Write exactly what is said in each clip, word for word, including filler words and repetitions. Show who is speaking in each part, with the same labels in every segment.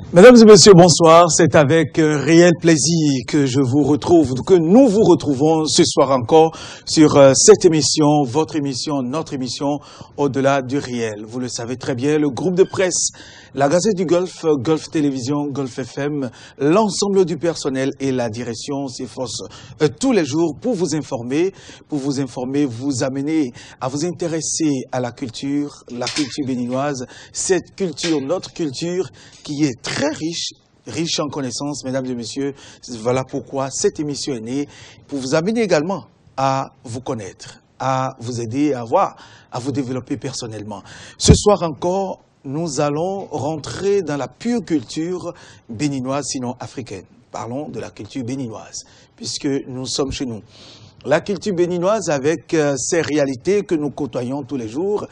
Speaker 1: Mesdames et messieurs, bonsoir. C'est avec euh, réel plaisir que je vous retrouve, que nous vous retrouvons ce soir encore sur euh, cette émission, votre émission, notre émission, Au-delà du réel. Vous le savez très bien, le groupe de presse, la Gazette du Golfe, Golfe Télévision, Golfe F M, l'ensemble du personnel et la direction s'efforcent euh, tous les jours pour vous informer, pour vous informer, vous amener à vous intéresser à la culture, la culture béninoise, cette culture, notre culture qui est très très riche, riche en connaissances, mesdames et messieurs. Voilà pourquoi cette émission est née, pour vous amener également à vous connaître, à vous aider à voir, à vous développer personnellement. Ce soir encore, nous allons rentrer dans la pure culture béninoise, sinon africaine. Parlons de la culture béninoise, puisque nous sommes chez nous. La culture béninoise avec euh, ses réalités que nous côtoyons tous les jours.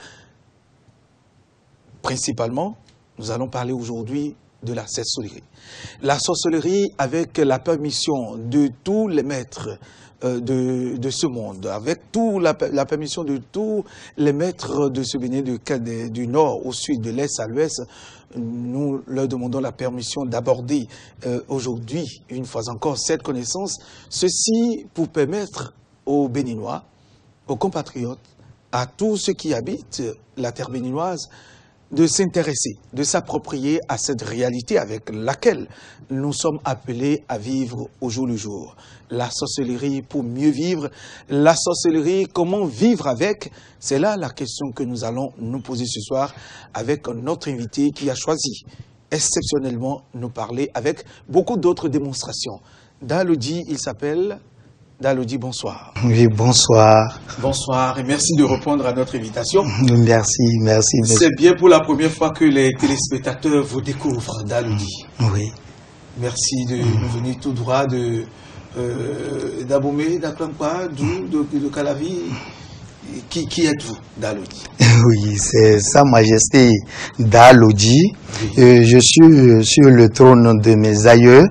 Speaker 1: Principalement, nous allons parler aujourd'hui de la sorcellerie. La sorcellerie avec la permission de tous les maîtres euh, de, de ce monde, avec tout la, la permission de tous les maîtres de ce Bénin, du, du nord au sud, de l'est à l'ouest, nous leur demandons la permission d'aborder euh, aujourd'hui, une fois encore, cette connaissance, ceci pour permettre aux Béninois, aux compatriotes, à tous ceux qui habitent la terre béninoise, de s'intéresser, de s'approprier à cette réalité avec laquelle nous sommes appelés à vivre au jour le jour. La sorcellerie pour mieux vivre, la sorcellerie, comment vivre avec, c'est là la question que nous allons nous poser ce soir avec notre invité qui a choisi exceptionnellement nous parler avec beaucoup d'autres démonstrations. Dalodi, il s'appelle... Dalodi, bonsoir.
Speaker 2: Oui, bonsoir.
Speaker 1: Bonsoir et merci de répondre à notre invitation.
Speaker 2: Merci, merci.
Speaker 1: C'est bien pour la première fois que les téléspectateurs vous découvrent, Dalodi.
Speaker 2: Oui.
Speaker 1: Merci de nous venir tout droit de euh, d'Abomey, d'Aklampa, de, de, de Calavi. Qui, qui êtes-vous, Dalodi?
Speaker 2: Oui, c'est Sa Majesté Dalodi. Oui. Euh, je suis sur le trône de mes aïeux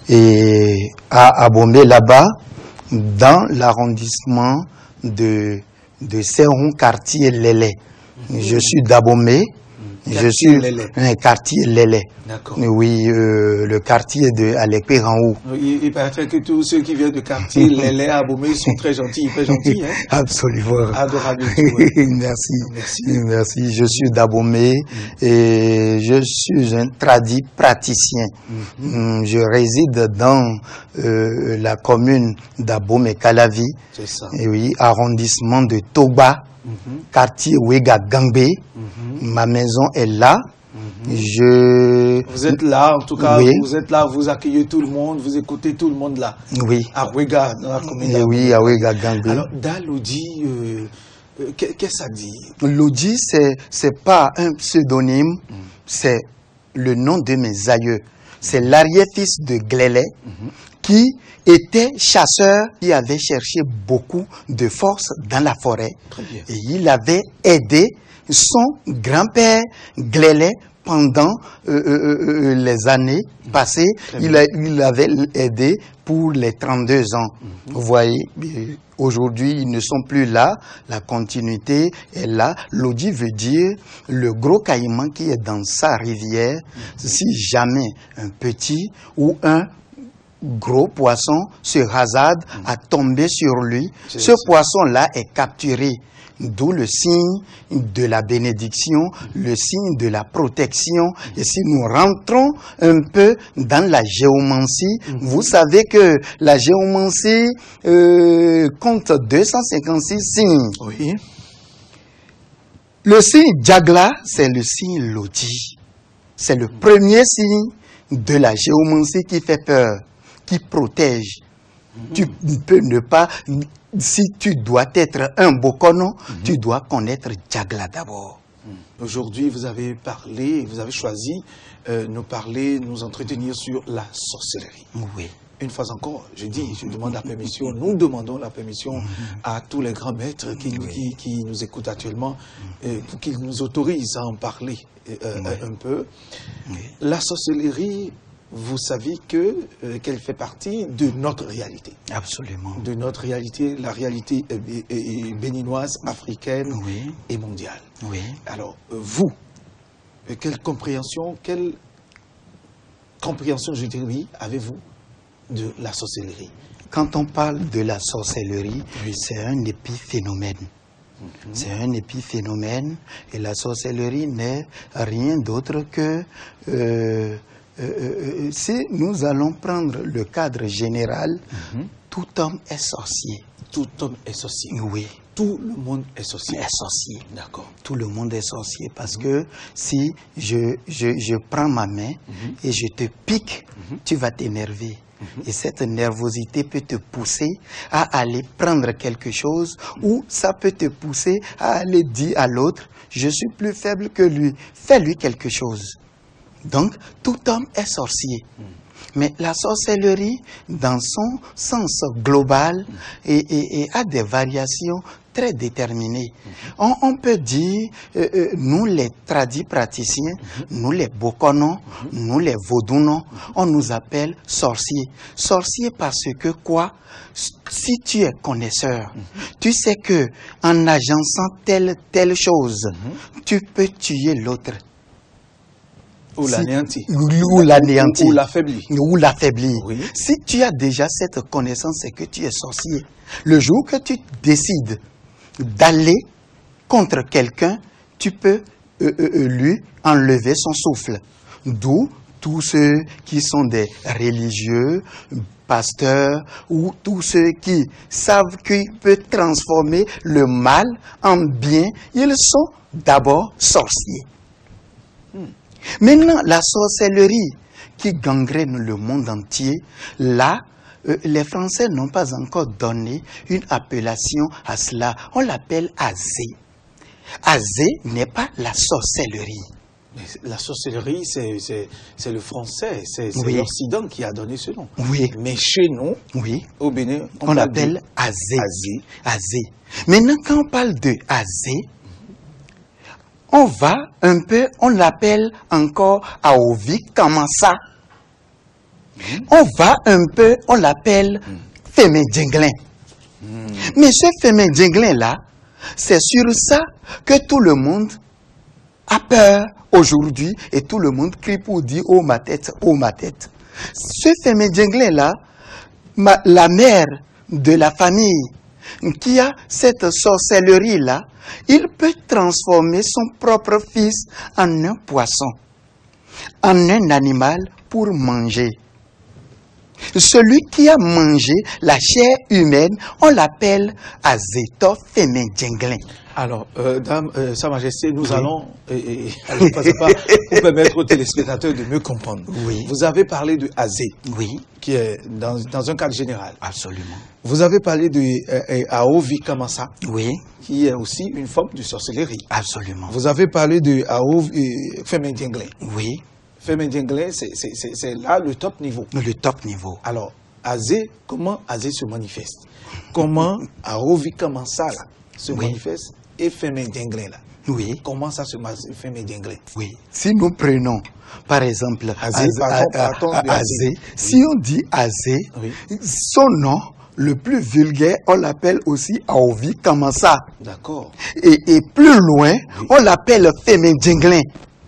Speaker 2: et à Abomey, là-bas, dans l'arrondissement de, de Seron, quartier Lélé. Mmh. Je suis d'Abomey. Mmh. Je suis un quartier Lélé. D'accord. Oui, euh, le quartier de Alekpe en haut.
Speaker 1: Il, il paraît que tous ceux qui viennent de quartier Lélé à Abomey sont très gentils, très gentils. Hein?
Speaker 2: Absolument.
Speaker 1: Adorable.
Speaker 2: Ouais. Merci. Merci. Merci. Je suis d'Abomey mmh. et je suis un tradit praticien. Mmh. Je réside dans euh, la commune d'Abomey-Calavi. C'est ça. Et oui, arrondissement de Toba, mmh. quartier Ouéga-Gambé. Mmh. Ma maison est là. Mmh. Je...
Speaker 1: Vous êtes là, en tout cas, oui. Vous êtes là, vous accueillez tout le monde, vous écoutez tout le monde là.
Speaker 2: Oui.
Speaker 1: À Ouéga, dans la commune.
Speaker 2: Et oui, à Ouéga-Gambé.
Speaker 1: Alors, Dalodi, euh, euh, qu'est-ce que ça dit?
Speaker 2: Lodi, c'est c'est pas un pseudonyme, mmh. c'est le nom de mes aïeux. C'est l'arrière-fils de Glélé, mmh. qui était chasseur, qui avait cherché beaucoup de force dans la forêt.
Speaker 1: Très bien.
Speaker 2: Et il avait aidé son grand-père Glélé pendant euh, euh, les années passées. Il, a, il avait aidé pour les trente-deux ans. Mm-hmm. Vous voyez, aujourd'hui, ils ne sont plus là. La continuité est là. Lodi veut dire le gros caïman qui est dans sa rivière. Mm-hmm. Si jamais un petit ou un gros poisson se hasarde mm-hmm. à tomber sur lui, ce poisson-là est capturé. D'où le signe de la bénédiction, le signe de la protection. Et si nous rentrons un peu dans la géomancie, mmh. vous savez que la géomancie euh, compte deux cent cinquante-six signes.
Speaker 1: Oui.
Speaker 2: Le signe Djagla, c'est le signe Lodi. C'est le premier signe de la géomancie qui fait peur, qui protège. Mmh. Tu peux ne pas... Si tu dois être un Bokono, mm-hmm. tu dois connaître Djagla d'abord.
Speaker 1: Mm. Aujourd'hui, vous avez parlé, vous avez choisi euh, nous parler, nous entretenir sur la sorcellerie.
Speaker 2: Oui.
Speaker 1: Une fois encore, je dis, je demande la permission, nous demandons la permission mm-hmm. à tous les grands maîtres qui, oui. qui, qui nous écoutent actuellement, euh, pour qu'ils nous autorisent à en parler euh, oui. un peu. Oui. La sorcellerie, vous savez que euh, qu'elle fait partie de notre réalité.
Speaker 2: Absolument.
Speaker 1: De notre réalité, la réalité est, est, est béninoise, africaine
Speaker 2: oui.
Speaker 1: et mondiale.
Speaker 2: Oui.
Speaker 1: Alors, euh, vous, euh, quelle compréhension, quelle compréhension, je dirais, avez-vous de la sorcellerie?
Speaker 2: Quand on parle de la sorcellerie, oui. c'est un épiphénomène. Mm-hmm. C'est un épiphénomène et la sorcellerie n'est rien d'autre que... Euh, euh, euh, si nous allons prendre le cadre général, mm-hmm. tout homme est sorcier.
Speaker 1: Tout homme est sorcier.
Speaker 2: Oui.
Speaker 1: Tout le monde est sorcier.
Speaker 2: Est sorcier.
Speaker 1: D'accord.
Speaker 2: Tout le monde est sorcier parce mmh. que si je, je, je prends ma main mmh. et je te pique, mmh. tu vas t'énerver. Mmh. Et cette nervosité peut te pousser à aller prendre quelque chose mmh. ou ça peut te pousser à aller dire à l'autre, je suis plus faible que lui, fais-lui quelque chose. Donc, tout homme est sorcier. Mmh. Mais la sorcellerie, dans son sens global, et, et, et a des variations très déterminées. Mm-hmm. on, on peut dire, euh, euh, nous les tradis praticiens, mm-hmm. nous les bokonons, mm-hmm. nous les vaudounos, mm-hmm. on nous appelle sorciers. Sorciers parce que quoi? Si tu es connaisseur, mm-hmm. tu sais que en agençant telle, telle chose, mm-hmm. tu peux tuer l'autre.
Speaker 1: Ou l'anéantir.
Speaker 2: Ou l'anéantir.
Speaker 1: Ou l'affaiblir.
Speaker 2: Ou l'affaiblir.
Speaker 1: Oui.
Speaker 2: Si tu as déjà cette connaissance, c'est que tu es sorcier. Le jour que tu décides d'aller contre quelqu'un, tu peux euh, euh, lui enlever son souffle. D'où tous ceux qui sont des religieux, pasteurs, ou tous ceux qui savent qu'ils peuvent transformer le mal en bien, ils sont d'abord sorciers. Hmm. Maintenant, la sorcellerie qui gangrène le monde entier, là, euh, les Français n'ont pas encore donné une appellation à cela. On l'appelle azé. Azé n'est pas la sorcellerie.
Speaker 1: Mais la sorcellerie, c'est le français, c'est
Speaker 2: oui.
Speaker 1: l'Occident qui a donné ce nom.
Speaker 2: Oui.
Speaker 1: Mais chez nous,
Speaker 2: oui.
Speaker 1: au Bénin,
Speaker 2: on, on l'appelle azé.
Speaker 1: azé.
Speaker 2: Azé. Maintenant, quand on parle de azé, on va un peu, on l'appelle encore Aovi Kamasa. Mmh. On va un peu, on l'appelle mmh. Fémé Djenglin. Mmh. Mais ce Fémé Djenglin-là, c'est sur ça que tout le monde a peur aujourd'hui et tout le monde crie pour dire « Oh ma tête, oh ma tête ». Ce Fémé Djenglin-là, la mère de la famille qui a cette sorcellerie-là, il peut transformer son propre fils en un poisson, en un animal pour manger. Celui qui a mangé la chair humaine, on l'appelle Azéto Fémé Djenglin.
Speaker 1: Alors, euh, Dame, euh, Sa Majesté, nous oui. allons, et, et, allez, pas, pas, pour permettre aux téléspectateurs de mieux comprendre.
Speaker 2: Oui.
Speaker 1: Vous avez parlé de Azé,
Speaker 2: oui.
Speaker 1: qui est dans, dans un cadre général.
Speaker 2: Absolument. Vous
Speaker 1: avez parlé de euh, Aovi Kamasa,
Speaker 2: oui.
Speaker 1: qui est aussi une forme de sorcellerie.
Speaker 2: Absolument.
Speaker 1: Vous avez parlé de Aovi euh, Fémé Djenglin.
Speaker 2: Oui.
Speaker 1: Fémé Djenglin, c'est là le top niveau.
Speaker 2: Le top niveau.
Speaker 1: Alors, Azé, comment Azé se manifeste? Comment Aovi Kamasa là, se oui. manifeste? Et Fémé Djenglin là.
Speaker 2: Oui.
Speaker 1: Comment ça se manifeste, Fémé Djenglin?
Speaker 2: Oui. Si nous prenons, par exemple, Azé,
Speaker 1: Azé, partons, partons
Speaker 2: Azé. Si oui. on dit Azé, oui. son nom le plus vulgaire, on l'appelle aussi Aovi Kamasa.
Speaker 1: D'accord.
Speaker 2: Et, et plus loin, oui. on l'appelle Fémé Djenglin.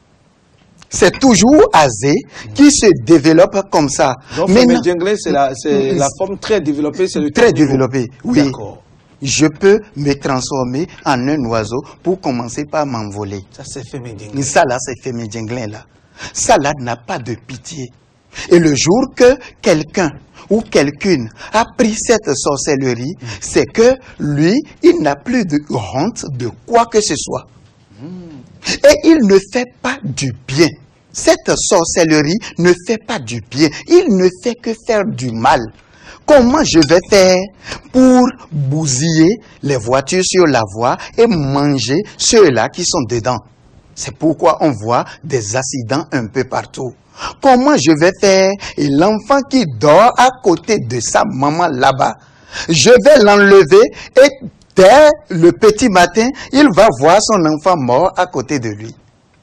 Speaker 2: C'est toujours Azé mmh. qui se développe comme ça.
Speaker 1: Donc, Fémé Djenglin, c'est la, la forme très développée, c'est le
Speaker 2: Très développé, oui.
Speaker 1: D'accord.
Speaker 2: Je peux me transformer en un oiseau pour commencer par m'envoler.
Speaker 1: Ça, c'est Fémé Djenglin.
Speaker 2: Ça, là, c'est Fémé Djenglin, là. Ça, là, n'a pas de pitié. Et le jour que quelqu'un ou quelqu'une a pris cette sorcellerie, mmh. c'est que lui, il n'a plus de honte de quoi que ce soit. Mmh. Et il ne fait pas du bien. Cette sorcellerie ne fait pas du bien. Il ne fait que faire du mal. Comment je vais faire pour bousiller les voitures sur la voie et manger ceux-là qui sont dedans? C'est pourquoi on voit des accidents un peu partout. Comment je vais faire? Et l'enfant qui dort à côté de sa maman là-bas, je vais l'enlever et dès le petit matin, il va voir son enfant mort à côté de lui.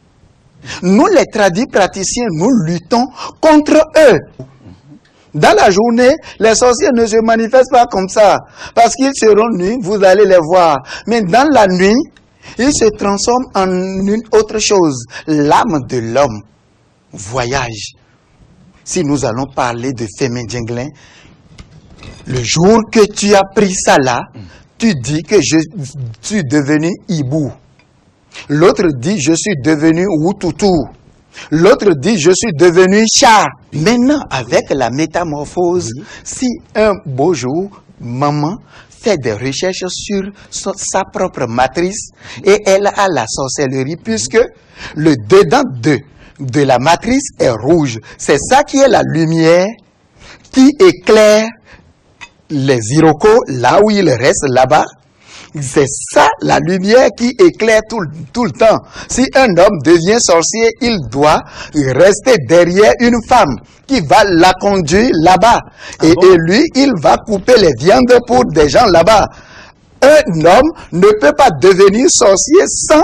Speaker 2: Nous, les tradis praticiens, nous luttons contre eux. Dans la journée, les sorciers ne se manifestent pas comme ça. Parce qu'ils seront nus, vous allez les voir. Mais dans la nuit, ils se transforment en une autre chose. L'âme de l'homme voyage. si nous allons parler de Femedjinglin, le jour que tu as pris ça là, mm. tu dis que je suis devenu hibou. L'autre dit je suis devenu Wututu. L'autre dit je suis devenu chat. Maintenant, avec la métamorphose, oui. si un beau jour, maman fait des recherches sur so, sa propre matrice et elle a la sorcellerie puisque le dedans de, de la matrice est rouge. C'est ça qui est la lumière qui éclaire les Iroquois là où ils restent là-bas. C'est ça la lumière qui éclaire tout, tout le temps. Si un homme devient sorcier, il doit rester derrière une femme qui va la conduire là-bas. Ah et, bon? et lui, il va couper les viandes pour des gens là-bas. Un homme ne peut pas devenir sorcier sans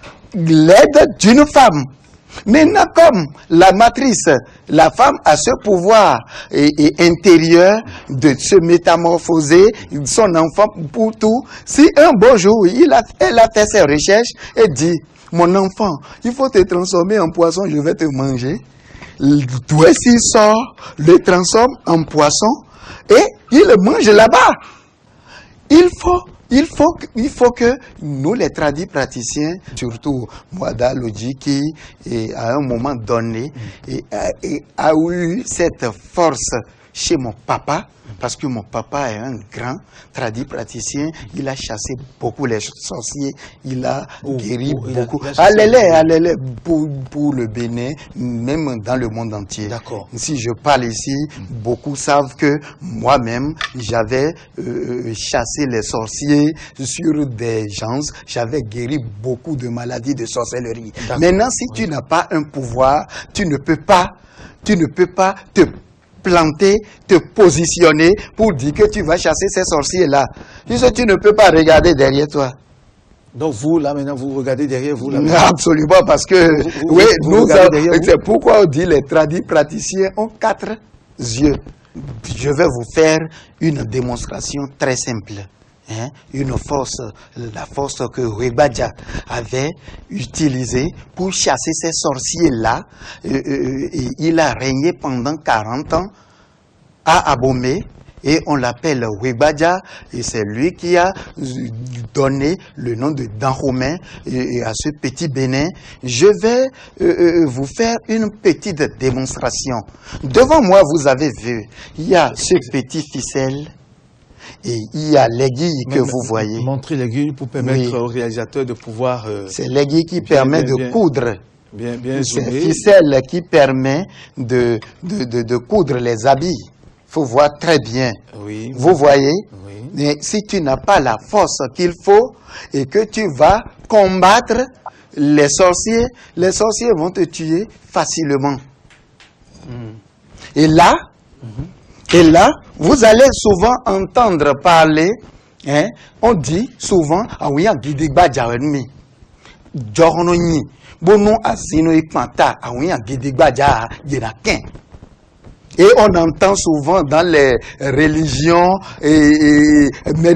Speaker 2: l'aide d'une femme. Maintenant, comme la matrice, la femme a ce pouvoir et, et intérieur de se métamorphoser, son enfant pour tout. Si un beau jour, il a, elle a fait ses recherches et dit, mon enfant, il faut te transformer en poisson, je vais te manger. Toi, s'il sort, le transforme en poisson et il le mange là-bas. Il faut... Il faut, il faut que nous, les tradis praticiens, surtout Mwada Lodji, qui et à un moment donné et, et a eu cette force chez mon papa, parce que mon papa est un grand tradit praticien, il a chassé beaucoup les sorciers, il a oh, guéri oh, beaucoup. Allez, allez, pour, pour le Bénin, même dans le monde entier. D'accord. Si je parle ici, beaucoup savent que moi-même, j'avais euh, chassé les sorciers sur des gens, j'avais guéri beaucoup de maladies de sorcellerie. Maintenant, si oui. tu n'as pas un pouvoir, tu ne peux pas, tu ne peux pas te planter, te positionner pour dire que tu vas chasser ces sorciers-là. Juste, tu ne peux pas regarder derrière toi.
Speaker 1: Donc vous, là, maintenant, vous regardez derrière vous là.
Speaker 2: Absolument, parce que, vous, vous, oui, vous nous, c'est pourquoi on dit les tradis praticiens ont quatre yeux. Je vais vous faire une démonstration très simple. Hein, une force, la force que Wegbaja avait utilisée pour chasser ces sorciers-là. Euh, euh, il a régné pendant quarante ans à Abomey et on l'appelle Wegbaja et c'est lui qui a donné le nom de Dahomey à ce petit Bénin. Je vais euh, vous faire une petite démonstration. Devant moi, vous avez vu, il y a ce petit ficelle. Et il y a l'aiguille que vous voyez.
Speaker 1: Montrer l'aiguille pour permettre oui. au réalisateur de pouvoir... Euh,
Speaker 2: c'est l'aiguille qui bien, permet bien, de bien, coudre.
Speaker 1: Bien, bien
Speaker 2: c'est la ficelle qui permet de, de, de, de coudre les habits. Il faut voir très bien.
Speaker 1: Oui.
Speaker 2: Vous voyez?
Speaker 1: Oui.
Speaker 2: Mais si tu n'as pas la force qu'il faut et que tu vas combattre les sorciers, les sorciers vont te tuer facilement. Mm. Et là... Mm-hmm. Et là, vous allez souvent entendre parler, hein, on dit souvent, ah oui, Gidigba Jawenmi, Jorononi, Bono Asino Ipanta, ah oui, Gidigba Jarakin. Et on entend souvent dans les religions, et,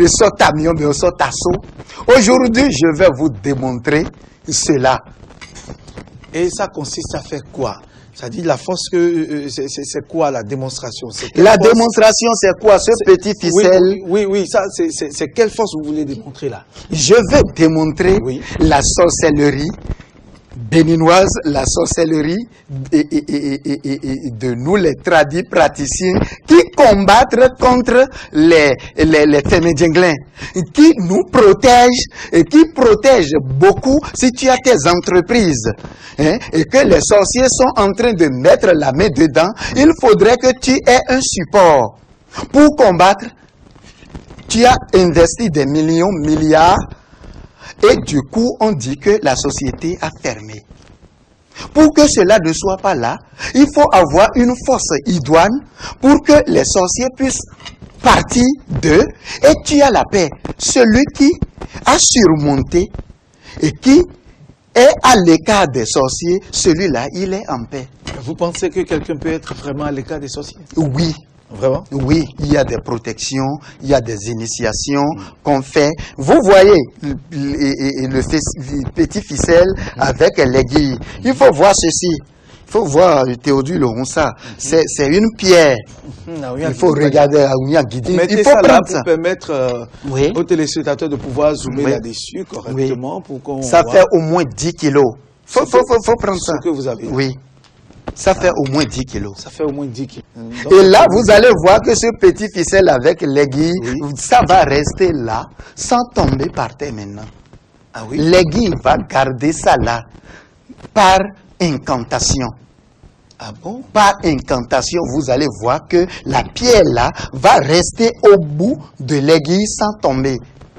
Speaker 2: et aujourd'hui, je vais vous démontrer cela.
Speaker 1: Et ça consiste à faire quoi? Ça dit la force que euh, c'est quoi la démonstration?
Speaker 2: La force? Démonstration c'est quoi? Ce petit ficelle.
Speaker 1: Oui, oui, oui, ça c'est quelle force vous voulez démontrer là?
Speaker 2: Je vais démontrer oui. la sorcellerie béninoise, la sorcellerie et, et, et, et, et de nous les tradis praticiens qui combattent contre les, les, les Femedjinglins, qui nous protègent et qui protègent beaucoup si tu as tes entreprises hein, et que les sorciers sont en train de mettre la main dedans, il faudrait que tu aies un support pour combattre. Tu as investi des millions, milliards. Et du coup, on dit que la société a fermé. Pour que cela ne soit pas là, il faut avoir une force idoine pour que les sorciers puissent partir d'eux et tu as la paix. Celui qui a surmonté et qui est à l'écart des sorciers, celui-là, il est en paix.
Speaker 1: Vous pensez que quelqu'un peut être vraiment à l'écart des sorciers?
Speaker 2: Oui.
Speaker 1: Vraiment?
Speaker 2: Oui, il y a des protections, il y a des initiations mmh. qu'on fait. Vous voyez le, le, le petit ficelle avec l'aiguille. Il faut voir ceci. faut voir Théodule Ronsa. C'est c'est une pierre. Il faut regarder à Ounia Guidi.
Speaker 1: Mettez
Speaker 2: Il faut
Speaker 1: ça là
Speaker 2: prendre
Speaker 1: pour
Speaker 2: ça.
Speaker 1: permettre euh,
Speaker 2: Oui.
Speaker 1: aux téléspectateurs de pouvoir zoomer
Speaker 2: Oui.
Speaker 1: là-dessus correctement
Speaker 2: Oui.
Speaker 1: pour qu'on
Speaker 2: Ça
Speaker 1: voit
Speaker 2: fait au moins dix kilos. Faut,
Speaker 1: Ce
Speaker 2: faut,
Speaker 1: que-
Speaker 2: faut, faut prendre
Speaker 1: ce
Speaker 2: ça.
Speaker 1: que vous avez.
Speaker 2: Oui. Ça fait au moins dix kilos.
Speaker 1: Ça fait au moins dix kilos. Donc,
Speaker 2: Et là, vous allez voir que ce petit ficelle avec l'aiguille,
Speaker 1: Oui.
Speaker 2: ça va rester là, sans tomber par terre maintenant.
Speaker 1: Ah oui.
Speaker 2: L'aiguille va garder ça là, par incantation.
Speaker 1: Ah bon?
Speaker 2: Par incantation, vous allez voir que la pierre là va rester au bout de l'aiguille sans tomber.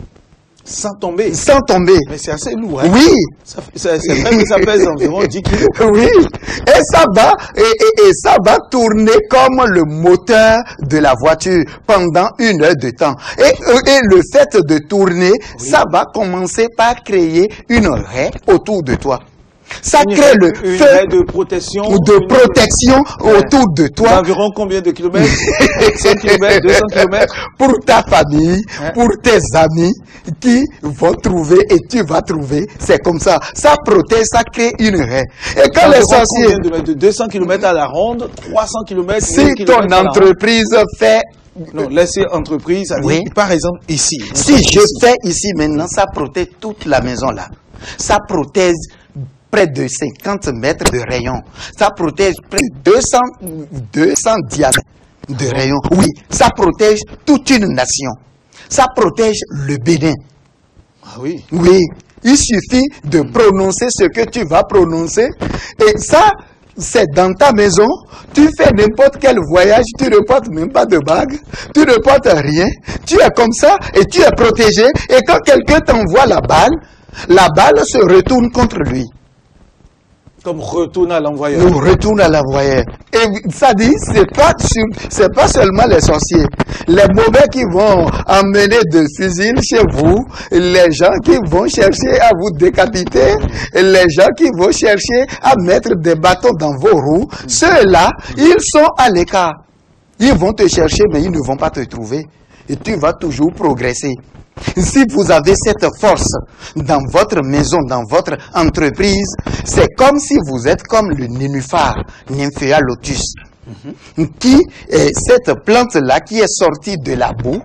Speaker 1: Sans tomber.
Speaker 2: Sans tomber.
Speaker 1: Mais c'est assez lourd. Hein?
Speaker 2: Oui.
Speaker 1: Ça fait- C'est c'est vrai que ça pèse environ dix kilos.
Speaker 2: Oui, et ça va et, et- et ça va tourner comme le moteur de la voiture pendant une heure de temps. Et, et le fait de tourner, ça va commencer par créer une raie autour de toi. Ça
Speaker 1: Une
Speaker 2: crée
Speaker 1: raie-
Speaker 2: le
Speaker 1: une
Speaker 2: feu
Speaker 1: raie de protection.
Speaker 2: ou de
Speaker 1: une-
Speaker 2: protection
Speaker 1: Ouais.
Speaker 2: autour de toi.
Speaker 1: D'environ combien de kilomètres? cent kilomètres, deux cents kilomètres?
Speaker 2: Pour ta famille,
Speaker 1: Hein?
Speaker 2: pour tes amis qui vont trouver et tu vas trouver. C'est comme ça. Ça protège, ça crée une raie. Et quand les
Speaker 1: D'environ
Speaker 2: sorciers,
Speaker 1: combien de mètres? De deux cents kilomètres à la ronde, trois cents kilomètres.
Speaker 2: si ton entreprise fait,
Speaker 1: Non, laissez entreprise. ça dit,
Speaker 2: Oui.
Speaker 1: Par exemple, ici.
Speaker 2: si je fais ici maintenant, ça protège toute la maison là. Ça protège près de cinquante mètres de rayon. Ça protège près de deux cents, deux cents diamètres de rayon. Oui, ça protège toute une nation. Ça protège le Bénin.
Speaker 1: Ah oui.
Speaker 2: Oui, il suffit de prononcer ce que tu vas prononcer. Et ça, c'est dans ta maison. Tu fais n'importe quel voyage, tu ne portes même pas de bague, tu ne portes rien. Tu es comme ça et tu es protégé. Et quand quelqu'un t'envoie la balle, la balle se retourne contre lui.
Speaker 1: Comme retourne à l'envoyeur.
Speaker 2: Nous retourne à l'envoyeur. Et ça dit, c'est pas, sur- c'est pas seulement les sorciers. Les mauvais qui vont emmener de fusils chez vous, les gens qui vont chercher à vous décapiter, les gens qui vont chercher à mettre des bâtons dans vos roues, ceux-là, ils sont à l'écart. Ils vont te chercher, mais ils ne vont pas te trouver. Et tu vas toujours progresser. Si vous avez cette force dans votre maison, dans votre entreprise, c'est comme si vous êtes comme le nénuphar, Nymphea lotus, qui est cette plante-là qui est sortie de la boue,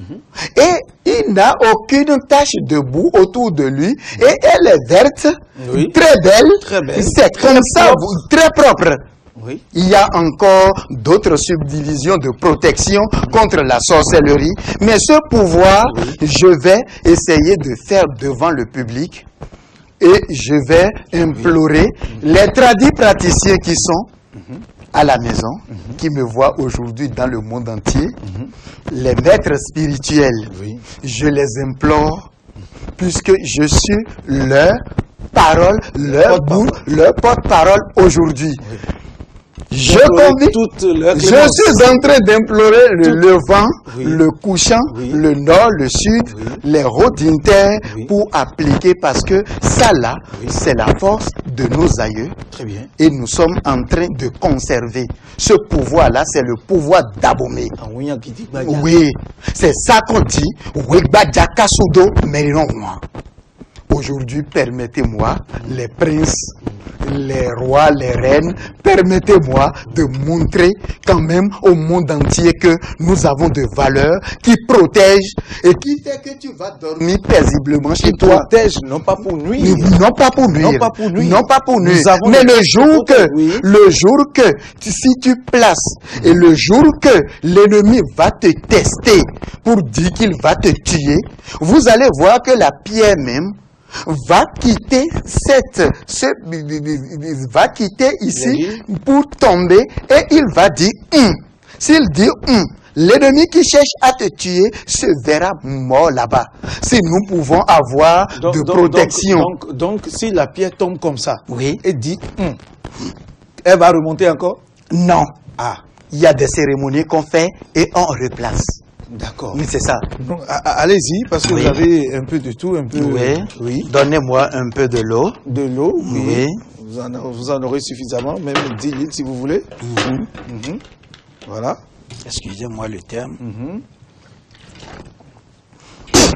Speaker 2: et il n'a aucune tache de boue autour de lui, et elle est verte,
Speaker 1: Oui.
Speaker 2: très belle,
Speaker 1: Très belle.
Speaker 2: c'est comme ça,
Speaker 1: propre.
Speaker 2: vous- très propre.
Speaker 1: Oui.
Speaker 2: Il y a encore d'autres subdivisions de protection contre la sorcellerie. Mais ce pouvoir, je vais essayer de faire devant le public et je vais implorer les tradis praticiens qui sont à la maison, qui me voient aujourd'hui dans le monde entier, les maîtres spirituels.
Speaker 1: Oui.
Speaker 2: Je les implore puisque je suis leur parole, leur bout, leur porte-parole aujourd'hui. Je
Speaker 1: Implorer
Speaker 2: convie,
Speaker 1: toute leur
Speaker 2: je
Speaker 1: clémence.
Speaker 2: suis en train d'implorer le
Speaker 1: Tout-
Speaker 2: levant,
Speaker 1: Oui.
Speaker 2: le couchant,
Speaker 1: Oui.
Speaker 2: le nord, le sud,
Speaker 1: Oui.
Speaker 2: les rhodintaires
Speaker 1: Oui.
Speaker 2: pour appliquer parce que ça là,
Speaker 1: Oui.
Speaker 2: c'est la force de nos aïeux
Speaker 1: Très bien.
Speaker 2: et nous sommes en train de conserver. Ce pouvoir là, c'est le pouvoir d'Abomey.
Speaker 1: Ah oui, qui dit Badia.
Speaker 2: Oui, c'est ça qu'on dit. Wegbadia Kasudo Merinon. Aujourd'hui, permettez-moi, les princes, les rois, les reines, permettez-moi de montrer quand même au monde entier que nous avons des valeurs qui protègent et qui fait que tu vas dormir paisiblement chez
Speaker 1: Qui
Speaker 2: toi.
Speaker 1: protège, non pas pour nuire.
Speaker 2: Non pas pour nuire.
Speaker 1: Non pas pour nuire.
Speaker 2: Non pas pour nuire.
Speaker 1: Nous avons
Speaker 2: Mais
Speaker 1: des
Speaker 2: le
Speaker 1: choses
Speaker 2: jour
Speaker 1: qui
Speaker 2: que,
Speaker 1: protègent, oui.
Speaker 2: le jour que, tu- si tu places, et le jour que l'ennemi va te tester pour dire qu'il va te tuer, vous allez voir que la pierre même va quitter cette, ce, va quitter ici pour tomber et il va dire, hum. S'il dit, hum, l'ennemi qui cherche à te tuer se verra mort là-bas. Si nous pouvons avoir
Speaker 1: Donc-
Speaker 2: de
Speaker 1: donc-
Speaker 2: protection.
Speaker 1: Donc, donc, donc, si la pierre tombe comme ça,
Speaker 2: Oui.
Speaker 1: et dit, hum, elle va remonter encore?
Speaker 2: Non.
Speaker 1: Ah,
Speaker 2: Il y a des cérémonies qu'on fait et on replace.
Speaker 1: d'accord.
Speaker 2: Oui, c'est ça.
Speaker 1: Donc, a- a- allez-y, parce que
Speaker 2: Oui.
Speaker 1: vous avez un peu de tout, un peu.
Speaker 2: Oui.
Speaker 1: Oui.
Speaker 2: Donnez-moi un peu de l'eau.
Speaker 1: De l'eau, oui.
Speaker 2: Oui.
Speaker 1: Vous, en, vous en aurez suffisamment, même dix litres si vous voulez. Mhm. Voilà.
Speaker 2: Excusez-moi le terme.
Speaker 1: Mhm.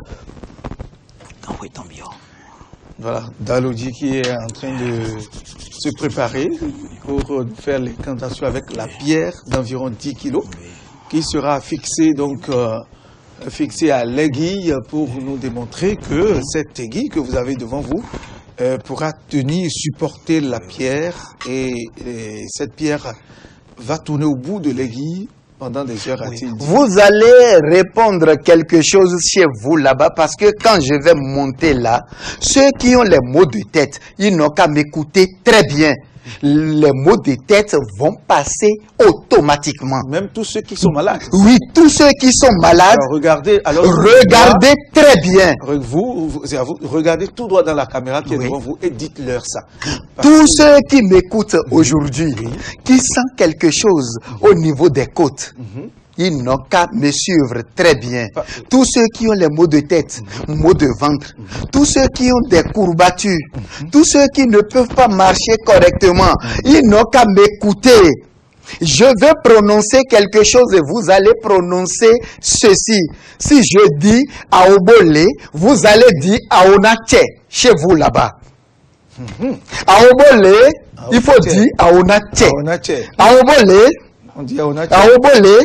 Speaker 2: Ah oui, tant mieux.
Speaker 1: Voilà. Dalodji qui est en train de se préparer pour faire l'incantation avec la pierre d'environ dix kilos qui sera fixée donc euh, fixée à l'aiguille pour nous démontrer que cette aiguille que vous avez devant vous euh, pourra tenir, supporter la pierre et, et cette pierre va tourner au bout de l'aiguille pendant des heures.
Speaker 2: Oui. Vous allez répondre quelque chose chez vous là-bas parce que quand je vais monter là, ceux qui ont les maux de tête, ils n'ont qu'à m'écouter très bien. Les maux de tête vont passer automatiquement.
Speaker 1: Même tous ceux qui sont malades.
Speaker 2: Oui, tous ceux qui sont malades.
Speaker 1: Alors regardez, alors
Speaker 2: regardez droit, très bien.
Speaker 1: Vous, vous, vous, regardez tout droit dans la caméra qui est oui. devant vous et dites-leur ça.
Speaker 2: Parce tous que... ceux qui m'écoutent aujourd'hui, oui. qui sentent quelque chose mm-hmm. au niveau des côtes, mm-hmm. ils n'ont qu'à me suivre très bien. Tous ceux qui ont les maux de tête, maux de ventre, tous ceux qui ont des courbatures, tous ceux qui ne peuvent pas marcher correctement, ils n'ont qu'à m'écouter. Je vais prononcer quelque chose et vous allez prononcer ceci. Si je dis Aobole, vous allez dire Aonache chez vous là-bas. Aobole, il faut dire Aonache. Aobole,
Speaker 1: on dit Aonache.
Speaker 2: Aobole.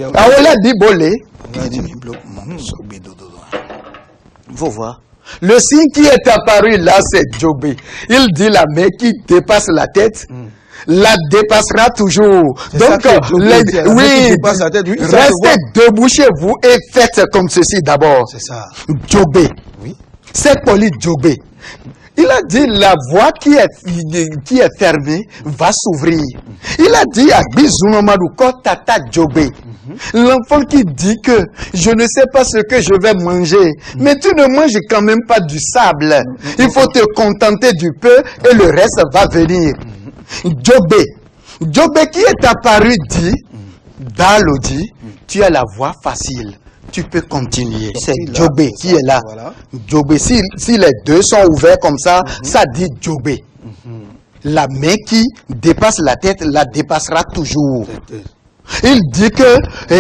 Speaker 2: Vous voir. Le signe qui est apparu là, c'est Djobé. Il dit la main qui dépasse la tête, mm. la dépassera toujours. Donc, les, oui, la tête, oui restez debout chez vous et faites comme ceci d'abord.
Speaker 1: C'est ça.
Speaker 2: Djobé.
Speaker 1: Oui.
Speaker 2: C'est poli Djobé. Il a dit la voie qui est, qui est fermée va s'ouvrir. Il a dit à Bizunomadou Kotata Djobé. L'enfant qui dit que je ne sais pas ce que je vais manger, mais tu ne manges quand même pas du sable. Il faut te contenter du peu et le reste va venir. Djobé. Djobé qui est apparu dit, Dalo dit, tu as la voie facile. Tu peux continuer. C'est Djobé qui est là. Voilà. Djobé, si, si les deux sont ouverts comme ça, mm-hmm. ça dit Djobé. Mm-hmm. La main qui dépasse la tête la dépassera toujours. Il dit que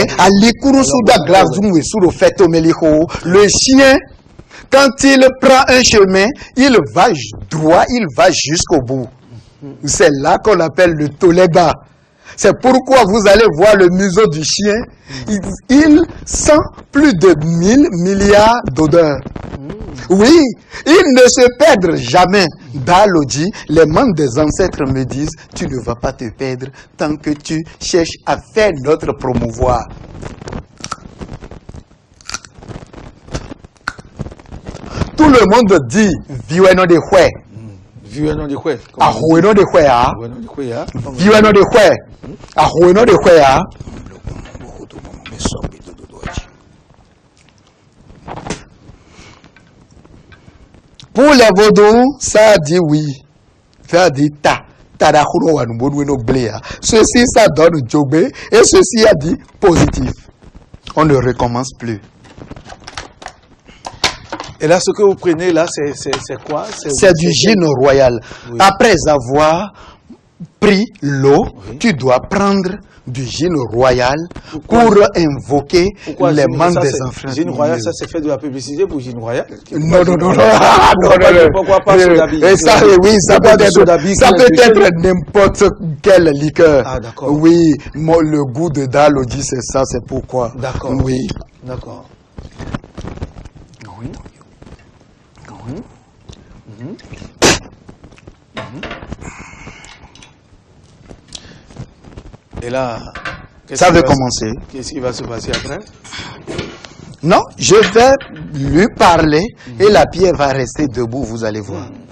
Speaker 2: le chien, quand il prend un chemin, il va droit, il va jusqu'au bout. C'est là qu'on appelle le toléba. C'est pourquoi vous allez voir le museau du chien. Il, il sent plus de mille milliards d'odeurs. Oui, il ne se perdre jamais. Dalodi, les membres des ancêtres me disent, tu ne vas pas te perdre tant que tu cherches à faire notre promouvoir. Tout le monde dit, viweno de hue.
Speaker 1: Viweno de hue.
Speaker 2: Ahueno de hue, ah. Viweno de hue. Ahueno de hue, ah. Pour les vaudous, ça dit oui. Ça dit ta. Ceci, ça donne Djobé. Et ceci a dit positif. On ne recommence plus.
Speaker 1: Et là, ce que vous prenez là, c'est quoi?
Speaker 2: C'est du gin royal. Oui. Après avoir pris l'eau, oui. tu dois prendre du gin royal. Pourquoi? Pour invoquer Pourquoi les membres des enfants.
Speaker 1: Gin royal, ça c'est fait de la publicité pour gin royal?
Speaker 2: Non, non, non, non. Pourquoi pas soda bi? Ça, oui, ça peut être, ça peut être n'importe quelle liqueur.
Speaker 1: Ah, d'accord.
Speaker 2: Oui, moi, le goût de Dalodi, c'est ça, c'est pourquoi.
Speaker 1: D'accord.
Speaker 2: Oui.
Speaker 1: D'accord. Oui. Oui. Mm-hmm. Mm-hmm. Et là,
Speaker 2: ça va commencer.
Speaker 1: Qu'est-ce qui va se passer après?
Speaker 2: Non, je vais lui parler mm-hmm. et la pierre va rester debout, vous allez voir. Mm-hmm.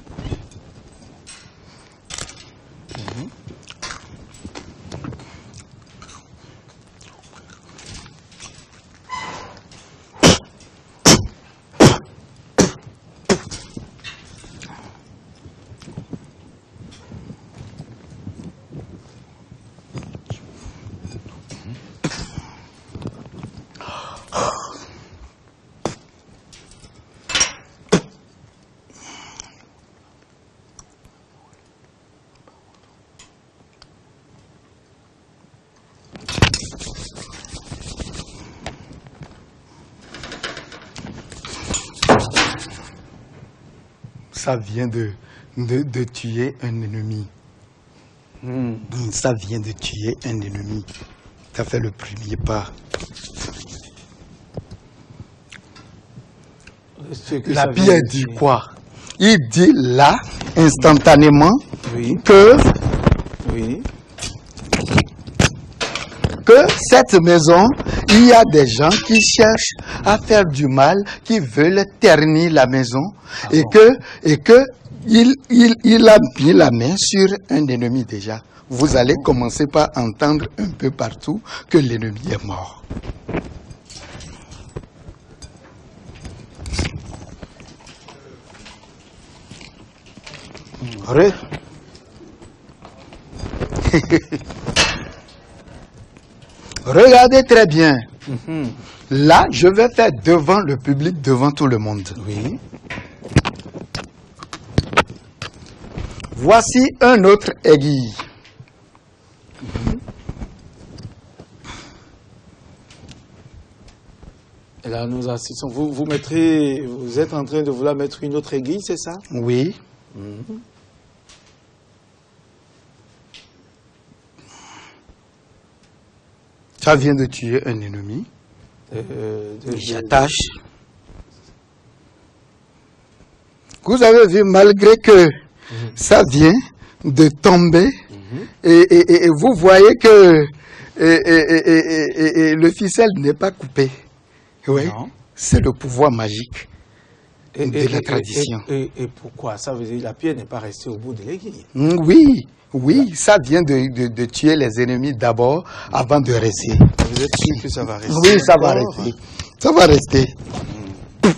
Speaker 2: Ça vient de, de, de tuer un ennemi. Mmh. Ça vient de tuer un ennemi. Ça fait le premier pas.
Speaker 1: Que
Speaker 2: La pierre dit quoi? Il dit là, instantanément,
Speaker 1: oui.
Speaker 2: que,
Speaker 1: oui.
Speaker 2: que cette maison, il y a des gens qui cherchent à faire du mal, qui veulent ternir la maison, ah et, bon. que, et que il, il, il a mis la main sur un ennemi déjà. Vous allez commencer par entendre un peu partout que l'ennemi est mort. Re. Regardez très bien. Mm-hmm. Là, je vais faire devant le public, devant tout le monde.
Speaker 1: Oui.
Speaker 2: Voici un autre aiguille.
Speaker 1: Mm-hmm. Et là, nous assistons. Vous, vous mettrez, vous êtes en train de vouloir mettre une autre aiguille, c'est ça?
Speaker 2: Oui.
Speaker 1: Mm-hmm.
Speaker 2: Ça vient de tuer un ennemi.
Speaker 1: Euh,
Speaker 2: J'attache. Vous avez vu, malgré que mmh. ça vient de tomber, mmh. et, et, et vous voyez que et, et, et, et, le ficelle n'est pas coupé. Oui, c'est le pouvoir magique
Speaker 1: et,
Speaker 2: de
Speaker 1: et,
Speaker 2: la
Speaker 1: et,
Speaker 2: tradition.
Speaker 1: Et, et, et pourquoi? Ça veut dire que la pierre n'est pas restée au bout de l'aiguille.
Speaker 2: Mmh, oui. Oui, ça vient de, de, de tuer les ennemis d'abord avant de rester.
Speaker 1: Vous êtes sûr que ça va rester?
Speaker 2: Oui, ça va rester. Ça va rester. Mmh.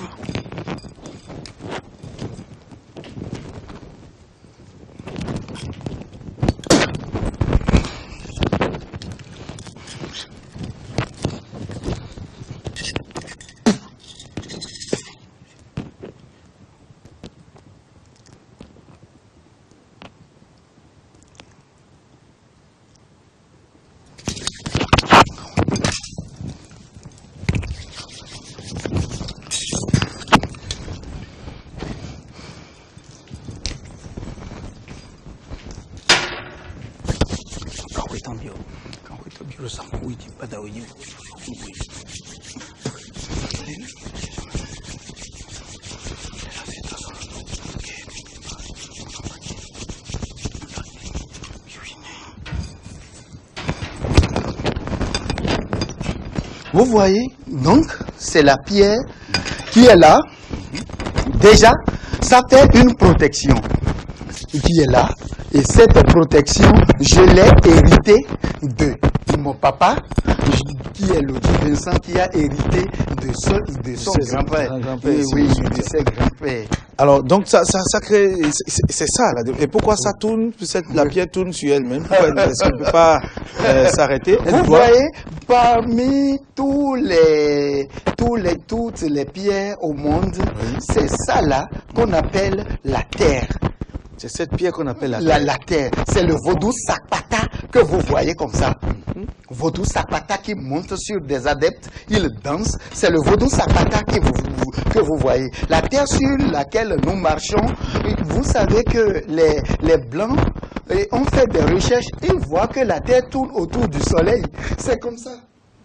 Speaker 2: Vous voyez, donc, c'est la pierre qui est là. Déjà, ça fait une protection qui est là. Et cette protection, je l'ai héritée de mon papa, qui est le Vincent, qui a hérité de, ce, de son grand-père.
Speaker 1: Grand
Speaker 2: oui, oui, de ses grands-pères.
Speaker 1: Alors, donc, ça, ça, ça crée, c'est ça, là. Et pourquoi ça tourne, cette, la pierre tourne sur elle-même? Est-ce qu'elle ne peut pas euh, s'arrêter?
Speaker 2: Vous doit... voyez, parmi tous les, tous les, toutes les pierres au monde, oui. c'est ça, là, qu'on appelle la terre.
Speaker 1: C'est cette pierre qu'on appelle la
Speaker 2: terre. La,
Speaker 1: la
Speaker 2: terre. C'est le vaudou Sapata que vous voyez comme ça. Mm-hmm. Vaudou Sapata qui monte sur des adeptes, il danse. C'est le vaudou Sapata que vous, vous, que vous voyez. La terre sur laquelle nous marchons, vous savez que les, les Blancs ont fait des recherches. Ils voient que la terre tourne autour du soleil. C'est comme ça.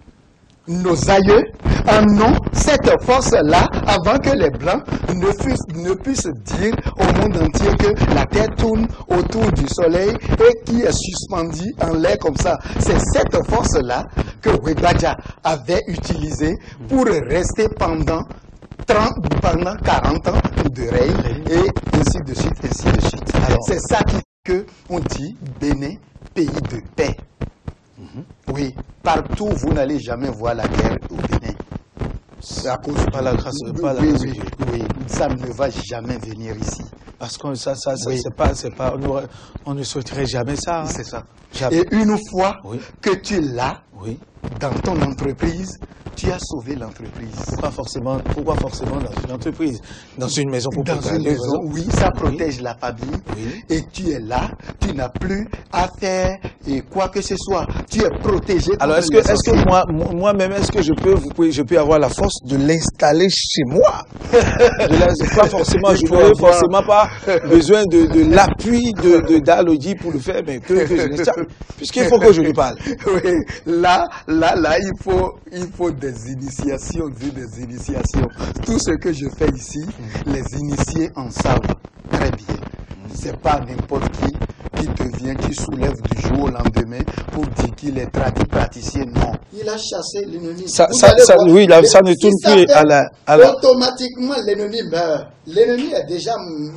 Speaker 2: Nos aïeux en ont cette force-là avant que les Blancs ne, fussent, ne puissent dire au monde entier que la Terre tourne autour du Soleil et qui est suspendue en l'air comme ça. C'est cette force-là que Webadja avait utilisée pour rester pendant, trente, pendant quarante ans de règne et ainsi de suite, ainsi de suite. C'est ça qui fait qu'on dit Bénin, pays de paix. Mm-hmm. Oui, partout vous n'allez jamais voir la guerre au Bénin.
Speaker 1: C'est à cause pas la grâce, pas la
Speaker 2: oui,
Speaker 1: grâce
Speaker 2: oui,
Speaker 1: de Dieu.
Speaker 2: Oui, ça ne va jamais venir ici.
Speaker 1: Parce que ça, ça, ça
Speaker 2: oui.
Speaker 1: c'est pas, c'est pas, on, aurait, on ne souhaiterait jamais ça. Hein.
Speaker 2: C'est ça.
Speaker 1: Jamais.
Speaker 2: Et une fois
Speaker 1: oui.
Speaker 2: que tu l'as
Speaker 1: oui.
Speaker 2: dans ton entreprise, tu as sauvé l'entreprise.
Speaker 1: Pas forcément, pourquoi forcément dans une entreprise? Dans une maison pour
Speaker 2: Dans une maison, oui, ça protège oui. la famille.
Speaker 1: Oui.
Speaker 2: Et tu es là, tu n'as plus à faire et quoi que ce soit. Tu es protégé.
Speaker 1: Alors, est-ce que, est-ce que moi, moi-même, est-ce que je peux, vous pouvez, je peux avoir la force de l'installer chez moi? De pas forcément, je n'aurais forcément pas besoin de, de l'appui de, de d'Alodi pour le faire, mais que, que je l'installe. Puisqu'il faut que je lui parle.
Speaker 2: Oui, là, là, là, il faut, il faut des initiations, des initiations. Tout ce que je fais ici, les initiés en savent très bien. C'est pas n'importe qui qui te vient, qui soulève du jour au lendemain pour dire qu'il est praticien. Non. Il a chassé l'ennemi.
Speaker 1: Ça, ça, ça, oui, là, ça ne tourne si plus à la, à la...
Speaker 2: Automatiquement, l'ennemi meurt. L'ennemi est déjà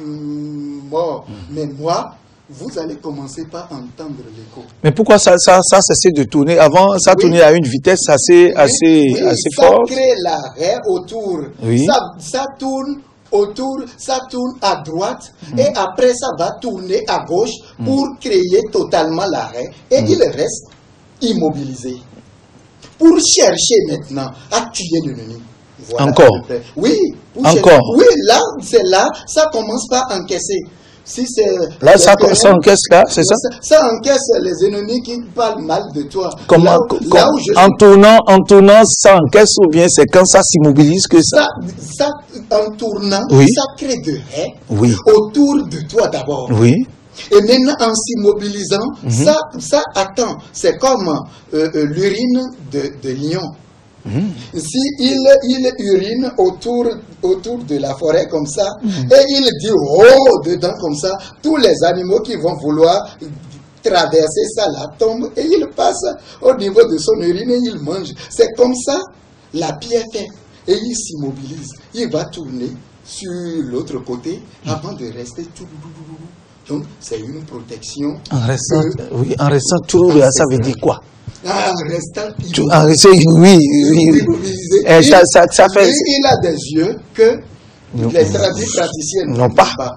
Speaker 2: mort. Mm. Mais moi, vous allez commencer par entendre l'écho.
Speaker 1: Mais pourquoi ça, ça, ça cessait de tourner? Avant, ça oui. tournait à une vitesse assez, oui. assez,
Speaker 2: oui,
Speaker 1: assez
Speaker 2: ça
Speaker 1: forte.
Speaker 2: Ça crée l'arrêt autour.
Speaker 1: Oui.
Speaker 2: Ça, ça tourne autour, ça tourne à droite mm. et après ça va tourner à gauche mm. pour créer totalement l'arrêt et mm. il reste immobilisé. Pour chercher maintenant à tuer l'ennemi. Voilà.
Speaker 1: Encore.
Speaker 2: Oui.
Speaker 1: Encore.
Speaker 2: Chercher. Oui, là, c'est là, ça commence par encaisser. Si c'est
Speaker 1: là, ça, ça encaisse là, c'est ça?
Speaker 2: ça? Ça encaisse les ennemis qui parlent mal de toi.
Speaker 1: Comment, là, com, là où je en, suis... tournant, en tournant, ça encaisse ou bien c'est quand ça s'immobilise que ça?
Speaker 2: Ça, ça en tournant,
Speaker 1: oui.
Speaker 2: ça crée de haies
Speaker 1: oui.
Speaker 2: autour de toi d'abord.
Speaker 1: Oui.
Speaker 2: Et maintenant, en s'immobilisant, mm-hmm. ça, ça attend. C'est comme euh, euh, l'urine de, de lion. Mmh. Si il, il urine autour, autour de la forêt comme ça, mmh. et il dit oh dedans comme ça, tous les animaux qui vont vouloir traverser ça là tombent et il passe au niveau de son urine et il mange. C'est comme ça la pierre fait. Et il s'immobilise. Il va tourner sur l'autre côté avant de rester tout. Donc c'est une protection.
Speaker 1: En restant, que, oui, en restant tout, ça veut dire quoi?
Speaker 2: Ah, en restant
Speaker 1: tu, en restant, oui, oui.
Speaker 2: Il,
Speaker 1: ça, ça, ça fait...
Speaker 2: il, il a des yeux que non. les praticiens
Speaker 1: n'ont pas. pas.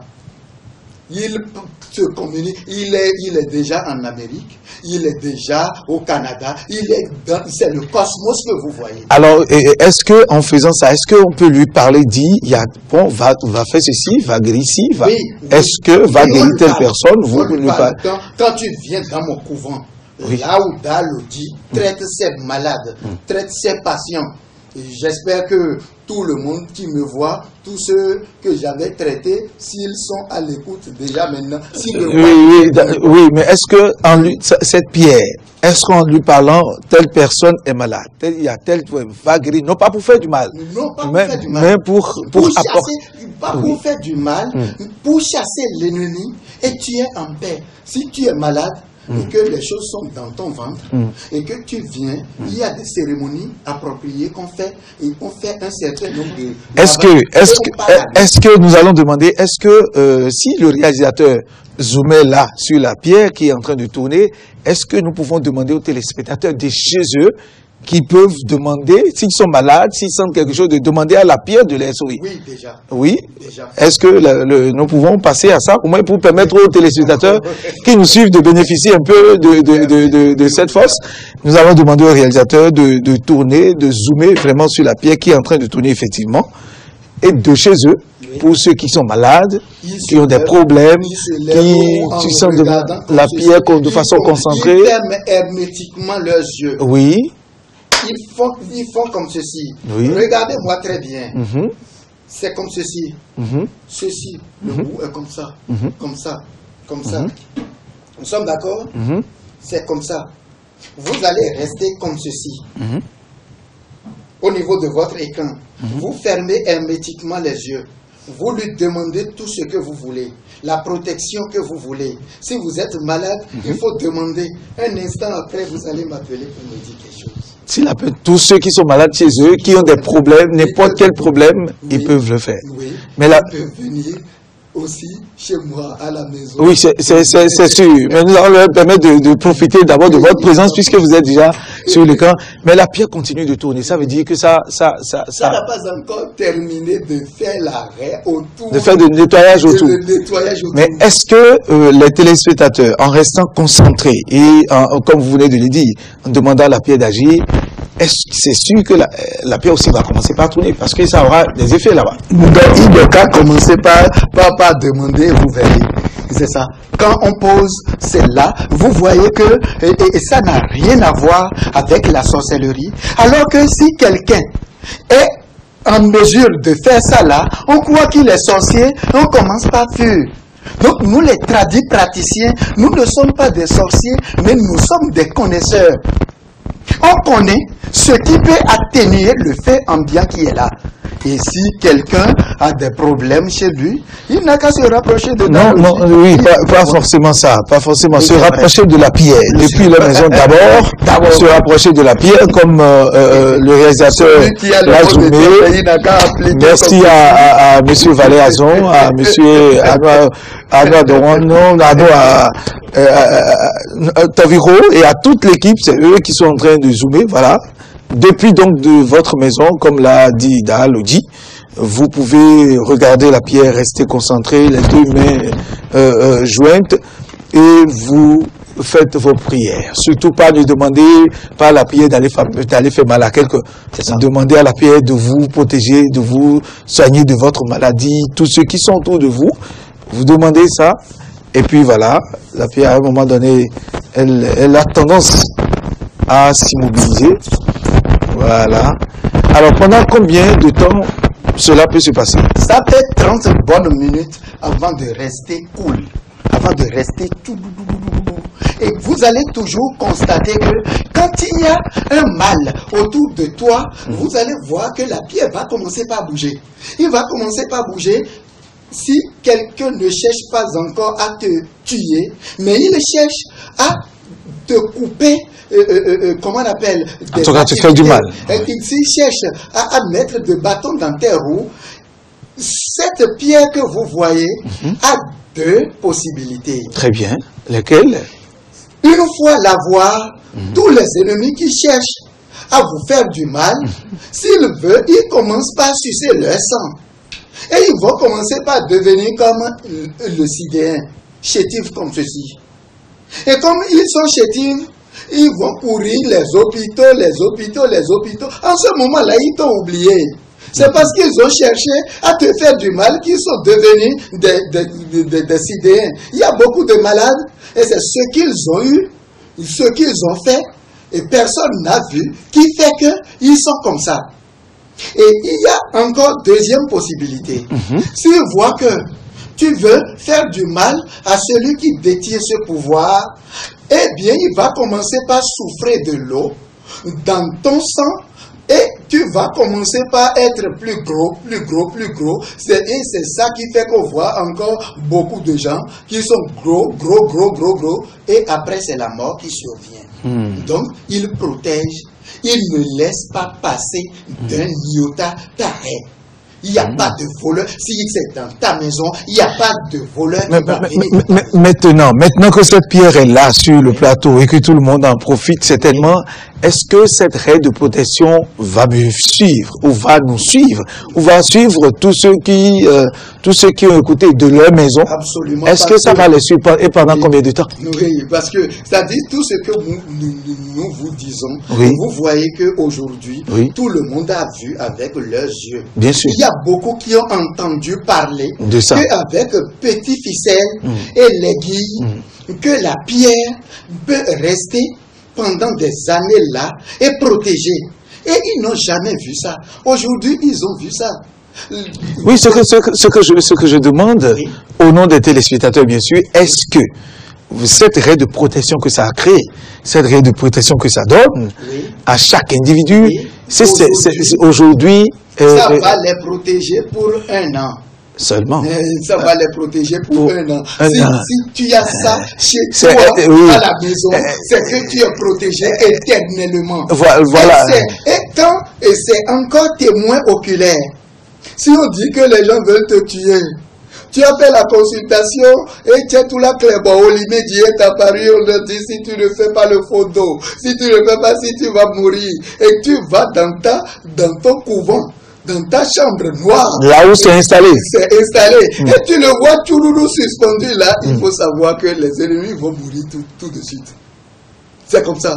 Speaker 2: Il se communique, il est, il est déjà en Amérique, il est déjà au Canada, il est dans, c'est le cosmos que vous voyez.
Speaker 1: Alors, est-ce que en faisant ça, est-ce qu'on peut lui parler, dire, il y a, bon, va, va faire ceci, va guérir ici, va.
Speaker 2: Oui,
Speaker 1: est-ce
Speaker 2: oui.
Speaker 1: que va
Speaker 2: oui,
Speaker 1: guérir telle
Speaker 2: parle,
Speaker 1: personne, vous lui parlez?
Speaker 2: Quand, quand tu viens dans mon couvent, oui. là où Dalodi traite mm. ses malades, mm. traite ses patients. J'espère que tout le monde qui me voit, tous ceux que j'avais traités, s'ils sont à l'écoute déjà maintenant, si le
Speaker 1: oui, oui, oui, mais est-ce que en lui, cette pierre, est-ce qu'en lui parlant, telle personne est malade, telle, il y a telle va guérir, non pas pour faire du mal,
Speaker 2: non pas pour
Speaker 1: mais,
Speaker 2: faire du mal,
Speaker 1: mais pour pour,
Speaker 2: pour chasser,
Speaker 1: apporter,
Speaker 2: pas oui. pour faire du mal, mm. pour chasser l'ennemi et tu es en paix. Si tu es malade, Mm. et que les choses sont dans ton ventre, mm. et que tu viens, mm. il y a des cérémonies appropriées qu'on fait, et on fait un certain nombre de...
Speaker 1: Est-ce que, est-ce que, est-ce que nous allons demander, est-ce que euh, si le réalisateur zoomait là sur la pierre qui est en train de tourner, est-ce que nous pouvons demander aux téléspectateurs de chez eux qui peuvent demander, s'ils sont malades, s'ils sentent quelque chose, de demander à la pierre de les sourire.
Speaker 2: Oui, déjà.
Speaker 1: Oui.
Speaker 2: Déjà.
Speaker 1: Est-ce que le, le, nous pouvons passer à ça, au moins pour permettre aux téléspectateurs qui nous suivent de bénéficier un peu de, de, de, de, de cette force? Nous allons demander au réalisateur de, de tourner, de zoomer vraiment sur la pierre qui est en train de tourner effectivement, et de chez eux, oui. pour ceux qui sont malades, ils qui ont des lèvent, problèmes, qui, qui sentent de, la pierre de façon font, concentrée.
Speaker 2: Ils ferment hermétiquement leurs yeux.
Speaker 1: Oui.
Speaker 2: Ils font, ils font comme ceci.
Speaker 1: Oui.
Speaker 2: Regardez-moi très bien.
Speaker 1: Mm-hmm.
Speaker 2: C'est comme ceci.
Speaker 1: Mm-hmm.
Speaker 2: Ceci. Le
Speaker 1: mm-hmm.
Speaker 2: bout est comme ça.
Speaker 1: Mm-hmm.
Speaker 2: Comme ça. Comme
Speaker 1: mm-hmm.
Speaker 2: ça. Nous sommes d'accord?
Speaker 1: Mm-hmm.
Speaker 2: C'est comme ça. Vous allez rester comme ceci.
Speaker 1: Mm-hmm.
Speaker 2: Au niveau de votre écran.
Speaker 1: Mm-hmm.
Speaker 2: Vous fermez hermétiquement les yeux. Vous lui demandez tout ce que vous voulez. La protection que vous voulez. Si vous êtes malade, mm-hmm. il faut demander. Un instant après, vous allez m'appeler pour me dire quelque chose.
Speaker 1: S'il appelle tous ceux qui sont malades chez eux, qui ont des problèmes, n'importe quel problème, oui, ils peuvent le faire.
Speaker 2: Oui,
Speaker 1: mais là,
Speaker 2: ils peuvent venir aussi chez moi, à la maison.
Speaker 1: Oui, c'est sûr. Mais nous allons leur permettre de, de profiter d'abord de votre présence puisque vous êtes déjà sur l'écran. Mais la pierre continue de tourner. Ça veut dire que ça... Ça ça,
Speaker 2: ça n'a pas encore terminé de faire l'arrêt autour.
Speaker 1: De faire le nettoyage autour.
Speaker 2: De, de nettoyage autour.
Speaker 1: Mais est-ce que euh, les téléspectateurs, en restant concentrés et en, comme vous venez de le dire, en demandant à la pierre d'agir, c'est sûr que la, la pierre aussi va commencer par tourner parce que ça aura des effets là-bas.
Speaker 2: Il ne qu'à commencer par, par, par demander, vous verrez. C'est ça. Quand on pose celle-là, vous voyez que et, et ça n'a rien à voir avec la sorcellerie. Alors que si quelqu'un est en mesure de faire ça là, on croit qu'il est sorcier, on commence par fuir. Donc nous les tradis praticiens, nous ne sommes pas des sorciers, mais nous sommes des connaisseurs. On connaît ce qui peut atténuer le fait ambiant qui est là. Et si quelqu'un a des problèmes chez lui, il n'a qu'à se rapprocher de
Speaker 1: Non, non, oui, pas, pas forcément ça, pas forcément. Se rapprocher de la pierre. Depuis la maison d'abord, se rapprocher de la pierre, comme euh, euh, le réalisateur l'a zoomé. Merci à, à, à M. Valéazon, à M. Anouar Doron, à, à Taviro et à toute l'équipe. C'est eux qui sont en train de zoomer, voilà. Depuis donc de votre maison, comme l'a dit Dahalodi, vous pouvez regarder la pierre, rester concentré, les deux mains euh, euh, jointes, et vous faites vos prières. Surtout pas de demander pas à la pierre d'aller faire mal à quelqu'un. Demandez à la pierre de vous protéger, de vous soigner de votre maladie, tous ceux qui sont autour de vous. Vous demandez ça, et puis voilà, la pierre à un moment donné, elle, elle a tendance à s'immobiliser. Voilà. Alors, pendant combien de temps cela peut se passer?
Speaker 2: Ça fait trente bonnes minutes avant de rester cool, avant de rester tout. Et vous allez toujours constater que quand il y a un mal autour de toi, mmh. vous allez voir que la pierre va commencer par bouger. Il va commencer par bouger si quelqu'un ne cherche pas encore à te tuer, mais il cherche à te couper. Euh, euh, euh, comment on appelle
Speaker 1: en tout cas, tu fais du mal.
Speaker 2: S'il cherche à, à mettre des bâtons dans tes roues, cette pierre que vous voyez mm-hmm. a deux possibilités.
Speaker 1: Très bien. Lesquelles?
Speaker 2: Une fois l'avoir, mm-hmm. tous les ennemis qui cherchent à vous faire du mal, mm-hmm. s'ils veulent, ils commencent par sucer leur sang. Et ils vont commencer par devenir comme le, le sidéen, chétif comme ceci. Et comme ils sont chétifs, ils vont courir les hôpitaux, les hôpitaux, les hôpitaux. En ce moment-là, ils t'ont oublié. C'est parce qu'ils ont cherché à te faire du mal qu'ils sont devenus des, des, des, des sidéens. Il y a beaucoup de malades et c'est ce qu'ils ont eu, ce qu'ils ont fait et personne n'a vu qui fait qu'ils sont comme ça. Et il y a encore deuxième possibilité. Mm-hmm. S'ils voient que tu veux faire du mal à celui qui détient ce pouvoir, eh bien, il va commencer par souffrir de l'eau dans ton sang et tu vas commencer par être plus gros, plus gros, plus gros. Et c'est ça qui fait qu'on voit encore beaucoup de gens qui sont gros, gros, gros, gros, gros. Et après, c'est la mort qui survient. Hmm. Donc, il protège, il ne laisse pas passer d'un iota d'arrêt. Il n'y a mmh. pas de voleur. Si c'est dans ta maison, il n'y a pas de voleur.
Speaker 1: Mais, mais, mais, mais, maintenant, maintenant que cette pierre est là sur le plateau et que tout le monde en profite certainement, est-ce que cette règle de protection va me suivre ou va nous suivre ou va suivre tous ceux qui, euh, tous ceux qui ont écouté de leur maison?
Speaker 2: Absolument.
Speaker 1: Est-ce que ça va les suivre et pendant oui. combien de temps?
Speaker 2: Oui, parce que ça dit tout ce que nous, nous, nous vous disons. Oui. Vous voyez qu'aujourd'hui, oui. tout le monde a vu avec leurs yeux.
Speaker 1: Bien sûr.
Speaker 2: Il y a beaucoup qui ont entendu parler
Speaker 1: de ça.
Speaker 2: Qu'avec petit ficelle mm. et l'aiguille, mm. que la pierre peut rester pendant des années là et protégée. Et ils n'ont jamais vu ça. Aujourd'hui, ils ont vu ça.
Speaker 1: Oui, ce que, ce que, ce que, je, ce que je demande, oui. au nom des téléspectateurs, bien sûr, est-ce que cette règle de protection que ça a créé, cette règle de protection que ça donne oui. à chaque individu, oui. c'est aujourd'hui...
Speaker 2: Euh, ça va les protéger pour un an.
Speaker 1: Seulement.
Speaker 2: Ça va les protéger pour, pour un an.
Speaker 1: Un
Speaker 2: si,
Speaker 1: an.
Speaker 2: si tu as ça chez toi, euh, oui. à la maison, euh, c'est que tu es protégé euh, éternellement.
Speaker 1: Voilà.
Speaker 2: Et, et quand, et c'est encore témoin oculaire. Si on dit que les gens veulent te tuer, tu as fait la consultation et tu es tout là, Clébo, Olimé est apparu, on te dit si tu ne fais pas le faux dos, si tu ne fais pas, si tu vas mourir. Et tu vas dans, ta, dans ton couvent, dans ta chambre noire.
Speaker 1: Là où c'est installé.
Speaker 2: C'est installé. Mm. Et tu le vois tout loulou suspendu là, mm. il faut savoir que les ennemis vont mourir tout, tout de suite. C'est comme ça.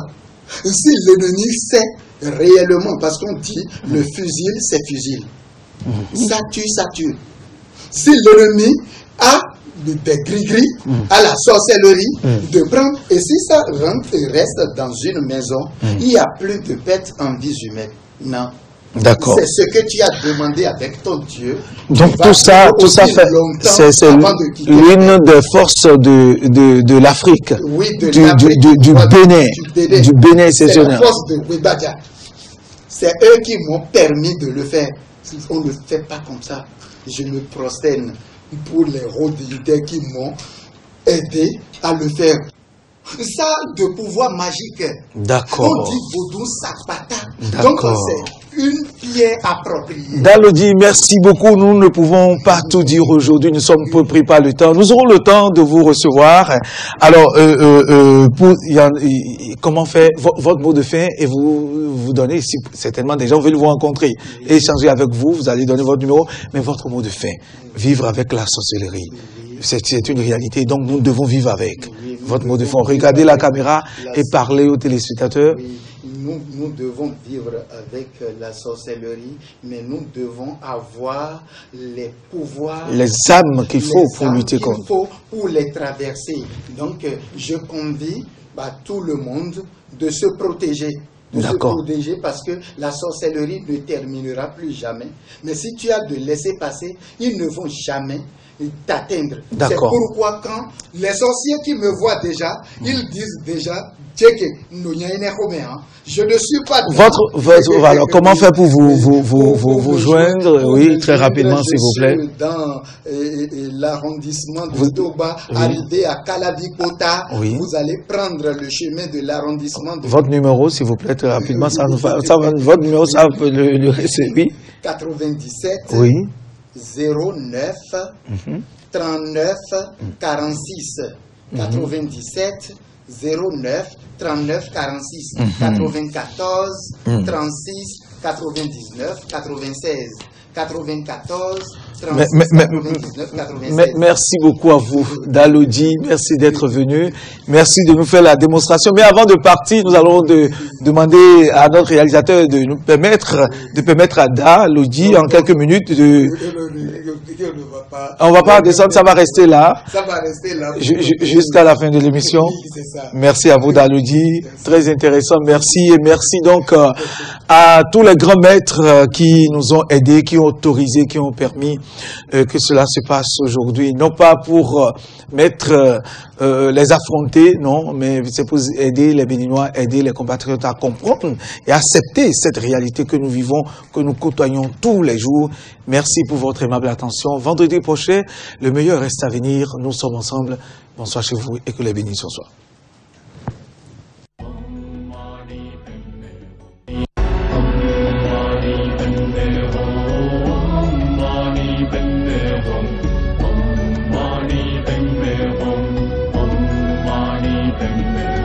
Speaker 2: Si l'ennemi sait réellement, parce qu'on dit le fusil, c'est fusil. Ça tue, ça tue. Si l'ennemi a des gris-gris, mm. à la sorcellerie, mm. de prendre, et si ça rentre et reste dans une maison, mm. il n'y a plus de bêtes en vie humaine. Non.
Speaker 1: D'accord.
Speaker 2: C'est ce que tu as demandé avec ton Dieu.
Speaker 1: Donc tout ça, tout ça fait, c'est l'une des forces de, de, de l'Afrique,
Speaker 2: oui, de
Speaker 1: du, du, du, du Bénin, du Bénin, c'est
Speaker 2: la force de Webadja. C'est eux qui m'ont permis de le faire. On ne le fait pas comme ça. Je me prosterne pour les rodilles qui m'ont aidé à le faire. Ça, de pouvoir magique.
Speaker 1: D'accord.
Speaker 2: On dit Vodou Sapata. Donc, c'est une pierre appropriée.
Speaker 1: Dalodi, merci beaucoup. Nous ne pouvons pas tout dire aujourd'hui. Nous sommes peu pris par le temps. Nous aurons le temps de vous recevoir. Alors, euh, euh, euh, pour, y a, y, comment faire votre mot de fin et vous vous donnez, si, certainement des gens veulent vous rencontrer, échanger avec vous, vous allez donner votre numéro, mais votre mot de fin, vivre avec la sorcellerie. C'est une réalité, donc nous devons vivre avec.
Speaker 2: Oui,
Speaker 1: votre mot de fond. Regardez la caméra la... et parlez aux téléspectateurs.
Speaker 2: Oui, nous, nous devons vivre avec la sorcellerie, mais nous devons avoir les pouvoirs,
Speaker 1: les âmes qu'il faut pour lutter contre.
Speaker 2: Il faut pour les traverser. Donc, je convie bah, tout le monde de se protéger. De se protéger parce que la sorcellerie ne terminera plus jamais. Mais si tu as de laisser passer, ils ne vont jamais t'atteindre. C'est pourquoi quand les sorciers qui me voient déjà, ils disent déjà, je ne suis pas...
Speaker 1: Votre, votre, alors, comment faire pour vous, vous, vous, vous, vous joindre? Oui, très rapidement, s'il vous plaît.
Speaker 2: Dans l'arrondissement de Toba, oui. Arrivé à Kalabikota, oui. Vous allez prendre le chemin de l'arrondissement de...
Speaker 1: Votre numéro, s'il vous plaît, très rapidement, ça nous va, ça va, votre numéro, ça peut le, le oui.
Speaker 2: quatre-vingt-dix-sept,
Speaker 1: oui.
Speaker 2: zéro neuf, mm-hmm. trente-neuf, quarante-six, mm-hmm. quatre-vingt-dix-sept, zéro neuf, trente-neuf, quarante-six, mm-hmm. quatre-vingt-quatorze, mm-hmm. trente-six, quatre-vingt-dix-neuf, quatre-vingt-seize, quatre-vingt-quatorze, trente-six,
Speaker 1: mais, mais,
Speaker 2: quatre-vingt-dix-neuf, quatre-vingt-seize.
Speaker 1: Mais, merci beaucoup à vous, Dalodi. Merci d'être venu. Merci de nous faire la démonstration. Mais avant de partir, nous allons de, demander à notre réalisateur de nous permettre, de permettre à Dalodi, en quelques minutes, de... On ne va pas descendre, ça va rester là.
Speaker 2: Ça va rester là.
Speaker 1: Jusqu'à la fin de l'émission.
Speaker 2: Oui,
Speaker 1: merci à vous, Dalodi. Très intéressant. Merci. Et merci donc euh, à tous les grands maîtres euh, qui nous ont aidés, qui ont autorisé, qui ont permis euh, que cela se passe aujourd'hui. Non pas pour euh, mettre, euh, euh, les affronter, non, mais c'est pour aider les Béninois, aider les compatriotes à comprendre et accepter cette réalité que nous vivons, que nous côtoyons tous les jours. Merci pour votre aimable attention. Vendredi prochain, le meilleur reste à venir. Nous sommes ensemble. Bonsoir chez vous et que les bénissances soient.
Speaker 3: Om Mani Padme Hum, Om Mani Padme